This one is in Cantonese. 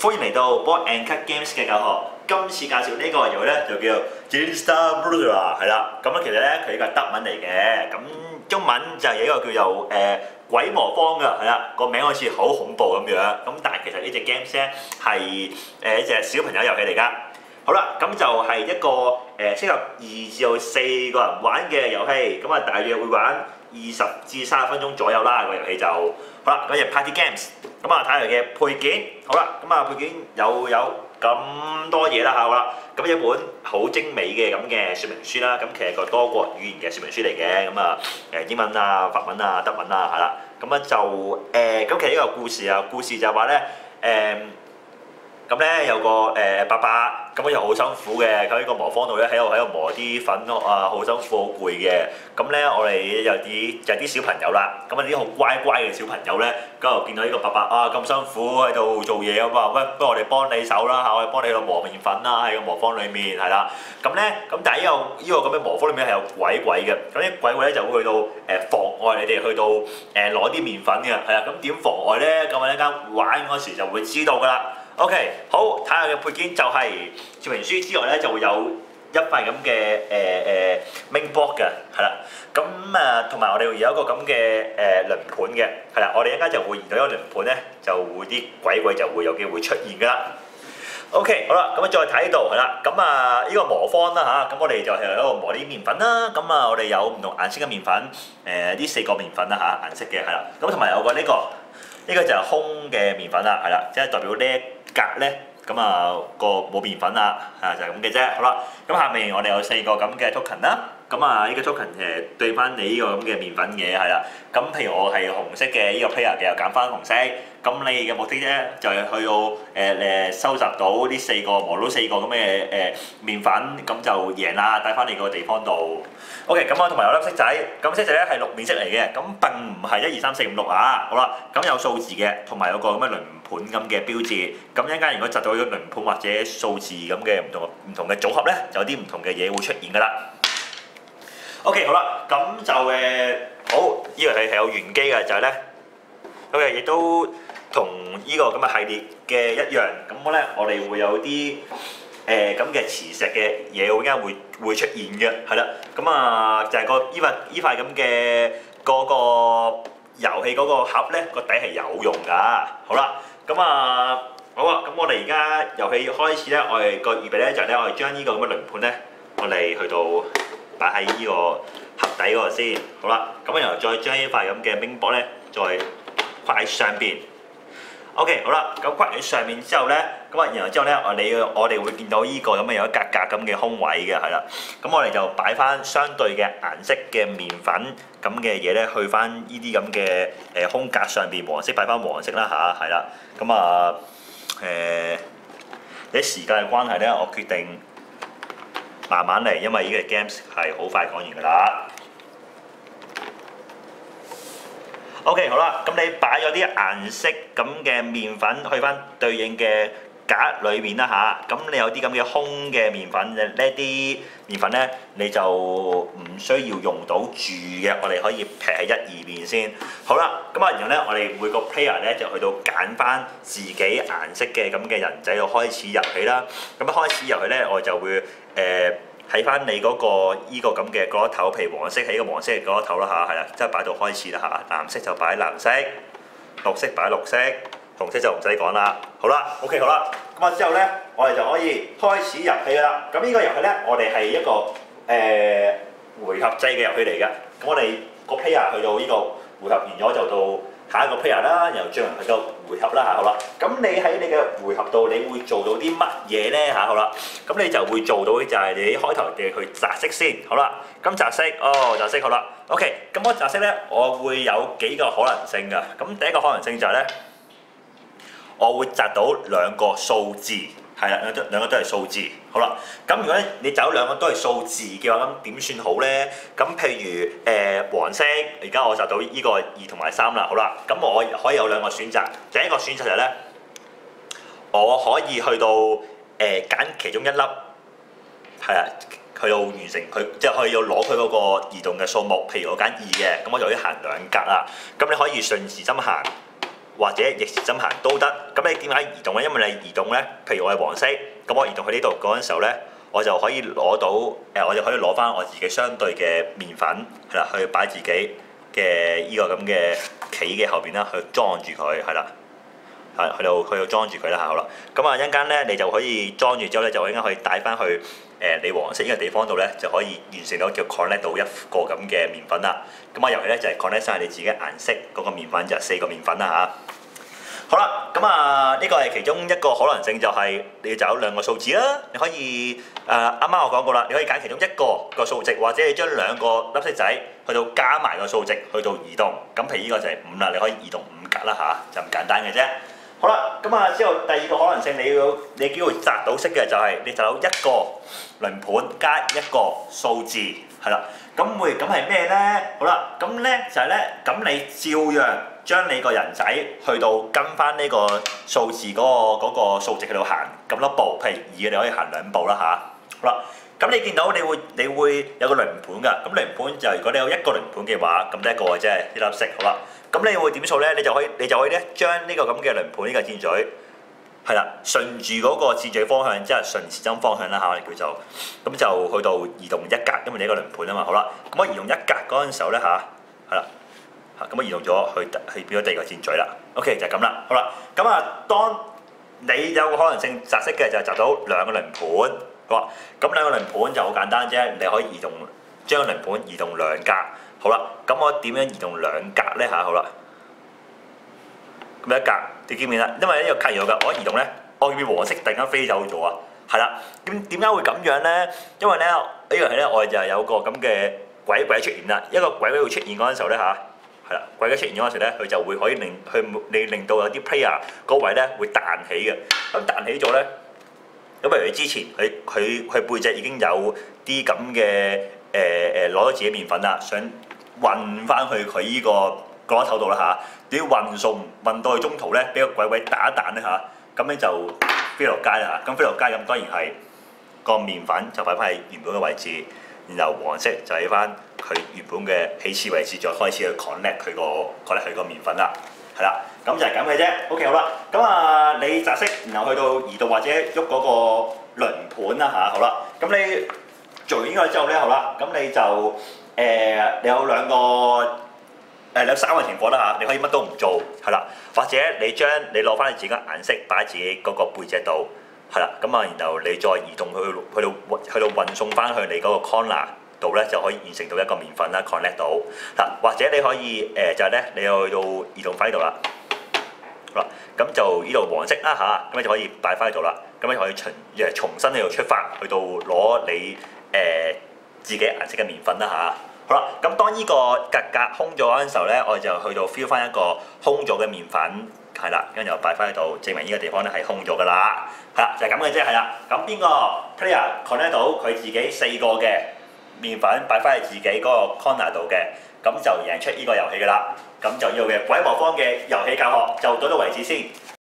歡迎嚟到 Board and Card Games 嘅教學。今次介紹呢個遊戲咧就叫做 Ginster Brüder 係啦。咁其實咧佢呢個係德文嚟嘅，咁中文就有一個叫做鬼魔方㗎，係啦，個名好似好恐怖咁樣。咁但係其實呢隻 games 咧係一隻小朋友遊戲嚟㗎。好啦，咁就係一個適合2至到4個人玩嘅遊戲，咁啊大約會玩20至30分鐘左右啦，個遊戲就好啦。咁就 party games， 咁啊睇嚟嘅配件，好啦，咁啊配件有咁多嘢啦，好啦，咁一本好精美嘅咁嘅說明書啦，咁其實個多國語言嘅說明書嚟嘅，咁啊英文啊、法文啊、德文啊，係啦，咁啊就咁其實呢個故事就係話咧咁咧有個伯伯，咁又好辛苦嘅，佢喺個磨坊度咧喺度磨啲粉啊，好辛苦好攰嘅。咁咧我哋有啲小朋友啦，咁啊啲好乖嘅小朋友咧，咁就見到呢個伯伯啊咁辛苦喺度做嘢啊嘛，喂，不如我哋幫你手啦嚇，我哋幫你去磨麵粉啦喺個磨坊裏面係啦。咁咧咁但係呢個咁嘅磨坊裏面係有鬼嘅，咁啲鬼咧就會去到妨礙你哋去到攞啲麵粉嘅，係啦。咁點妨礙咧？咁啊一間玩嗰時就會知道㗎啦。OK， 好，睇下嘅配件就係說明書之外咧，就會有一塊咁嘅main board 嘅，係啦。咁同埋我哋會有一個咁嘅輪盤嘅，係啦。我哋一陣間就會移到一個輪盤咧，就會啲鬼就會有機會出現㗎啦。OK， 好啦，咁再睇呢度係啦。咁呢個磨坊啦嚇，咁我哋就係喺度磨啲麵粉啦。咁我哋有唔同顏色嘅麵粉，呢4個麵粉啦嚇，顏色嘅係啦。咁同埋有個呢個就係空嘅麵粉啦，係啦，即係代表呢一格咧，咁個冇麵粉啦，就係咁嘅啫。好啦，咁下面我哋有4個咁嘅 token 啦，咁呢個 token 對翻你呢個咁嘅麵粉嘅係啦。咁譬如我係紅色嘅呢個 player 嘅，又揀翻紅色。咁你嘅目的咧就係去到收集到呢4個磨到4個咁嘅麵粉，咁就贏啦，帶翻你個地方度。OK， 咁我同埋有粒色仔，咁色仔咧係6面色嚟嘅，咁並唔係1、2、3、4、5、6啊。好啦，咁有數字嘅，同埋有個咁嘅輪盤咁嘅標誌。咁一陣間如果集到呢個輪盤或者數字咁嘅唔同嘅組合咧，就有啲唔同嘅嘢會出現㗎啦。OK， 好啦，咁就好，呢個係有玄機嘅，就係咧，OK， 亦都同呢個咁嘅系列嘅一樣，咁咧我哋會有啲咁嘅磁石嘅嘢，會間會出現嘅，係啦，咁就係依塊咁嘅嗰個遊戲嗰個盒咧，個底係有用㗎。好啦，咁好啊，咁我哋而家遊戲開始咧，我哋個預備咧就係咧，我哋將呢個咁嘅輪盤咧，我哋去到擺喺呢個盒底嗰度先。好啦，咁然後再將呢塊咁嘅冰波咧，再掛喺上邊。OK， 好啦，咁掛喺上面之後咧，然後之後咧，我哋會見到呢個咁嘅有一格格咁嘅空位嘅，係啦。咁我哋就擺翻相對嘅顏色嘅麵粉咁嘅嘢咧，去翻呢啲咁嘅空格上邊，黃色擺翻黃色啦嚇，係啦。咁啲時間嘅關係咧，我決定慢慢嚟，因為呢個 games 係好快講完㗎啦。OK， 好啦，咁你擺咗啲顏色咁嘅麵粉去翻對應嘅格裏面啦嚇，咁你有啲咁嘅空嘅麵粉，呢啲麵粉咧你就唔需要用到住嘅，我哋可以劈喺1、2邊先。好啦，然後咧我哋每個 player 咧就去到揀翻自己顏色嘅咁嘅人仔度開始遊戲啦。咁開始遊戲咧，我就會睇翻你嗰個依個咁嘅角落頭，譬如黃色喺個黃色嘅角落頭啦嚇，係啦，即係擺到開始啦嚇。藍色就擺藍色，綠色擺綠色，紅色就唔使講啦。好啦 ，OK 好啦，之後咧，我哋就可以開始遊戲㗎啦。咁呢個遊戲咧，我哋係一個回合制嘅遊戲嚟嘅。咁我哋個 player 去到呢個回合完咗就到下一個 player 啦，然後進行佢個回合啦嚇，好啦。咁你喺你嘅回合度，你會做到啲乜嘢咧嚇？好啦，咁你就會做到就係你開頭嘅去擲色先，好啦。咁擲色，擲色好啦。OK， 咁我擲色咧，我會有幾個可能性㗎。咁第一個可能性就係咧，我會擲到2個數字，係啦，兩個都係數字。好啦，咁如果你走2個都係數字嘅話，咁點算好咧？咁譬如黃色，而家我擲到呢個2同埋3啦，好啦，咁我可以有2個選擇。第一個選擇就係咧，我可以去到揀其中一粒，係啊，去到完成佢，即係可以要攞佢嗰個移動嘅數目。譬如我揀2嘅，咁我就可以行2格啦。咁你可以順時針行， 或者逆時針行都得。咁你點解移動咧？因為你移動咧，譬如我係黃色，咁我移動去呢度嗰陣時候咧，我就可以攞到我就可以攞翻我自己相對嘅麵粉係啦，去擺自己嘅呢個咁嘅棋嘅後邊啦，去裝住佢係啦。去到裝住佢啦嚇，好啦，咁啊一陣間咧，你就可以裝住之後咧，就一陣間可以帶翻去你黃色呢個地方度咧，就可以完成到叫 connect 到一個咁嘅麵粉啦。咁啊遊戲咧就係 connect 晒你自己顏色嗰個麵粉，就係4個麵粉啦嚇。好啦，咁啊呢個係其中一個可能性，就係你要找2個數字啦。你可以啱啱我講過啦，你可以揀其中一個數值，或者你將2個粒色仔去到加埋個數值去到移動。咁譬如呢個就係5啦，你可以移動5格啦嚇，就咁簡單嘅啫。好啦，咁啊之後第2個可能性，你機會擲到色嘅就係你擲到1個輪盤加1個數字，係啦。咁係咩咧？好啦，咁咧就係咧，咁你照樣將你個人仔去到跟翻呢個數字嗰個數值去到行咁多步，譬如2你可以行2步啦嚇。好啦，咁你見到你會有個輪盤㗎，咁輪盤就如果你有1個輪盤嘅話，咁得1個嘅啫，呢粒色。好啦。咁你會點數咧？你就可以咧將呢個咁嘅輪盤呢個箭嘴係啦，順住嗰個箭嘴方向，即係順時針方向啦嚇，我哋叫做咁就去到移動1格，因為你一個輪盤啊嘛。好啦，咁我移動1格嗰陣時候咧嚇，係啦嚇，咁我移動咗去變咗第2個箭嘴啦。OK 就係咁啦。好啦，咁啊當你有個可能性擲色嘅就係擲到2個輪盤，好啊，咁2個輪盤就好簡單啫，你可以將輪盤移動2格。好啦，咁我點樣移動2格咧嚇？好啦，咁1格你見唔見啦？因為呢個卡住㗎，我移動咧，我變黃色突然間飛走咗啊！係啦，咁點解會咁樣咧？因為咧呢個遊戲咧，我哋就係有個咁嘅鬼出現啦。一個鬼會出現嗰陣時候咧嚇，係啦，鬼出現嗰陣時咧，佢就會可以令到有啲 player 嗰位咧會彈起嘅。咁彈起咗咧，咁譬如你之前佢背脊已經有啲咁嘅攞咗自己麵粉啦，想運翻去佢依個角落頭度啦嚇，點運到去中途咧，俾個鬼打一彈咧嚇，咁咧就飛落街啦嚇。咁飛落街咁當然係個麵粉就擺翻喺原本嘅位置，然後黃色就喺翻佢原本嘅起始位置，再開始去 connect 佢個麵粉啦，係啦，咁就係咁嘅啫。OK 好啦，咁啊你擲色，然後去到移動或者喐嗰個輪盤啦嚇，好啦，咁你做完呢個之後咧，好啦，咁你就你有3個情況啦嚇，你可以乜都唔做，係啦，或者你攞翻你自己嘅顏色擺喺自己嗰個背脊度，係啦，咁啊然後你再移動去到運送翻去你嗰個 corner 度咧，就可以完成到一個麵粉啦 connect 到嗱，或者你可以就係咧，你去到移動翻呢度啦，好啦，咁就呢度黃色啦嚇，咁你就可以擺翻喺度啦，咁你可以重新喺度出發，去到攞你自己顏色嘅麵粉啦嚇。好啦，咁當呢個格空咗嗰陣時候咧，我哋就去到 fill 翻一個空咗嘅麵粉，係啦，跟住又擺翻喺度，證明呢個地方咧係空咗噶啦，係啦，就係咁嘅啫，係啦。咁邊個 player connect 到佢自己4個嘅麵粉擺翻喺自己嗰個 corner 度嘅，咁就贏出呢個遊戲噶啦。咁就呢個嘅鬼魔方嘅遊戲教學就到呢度為止先。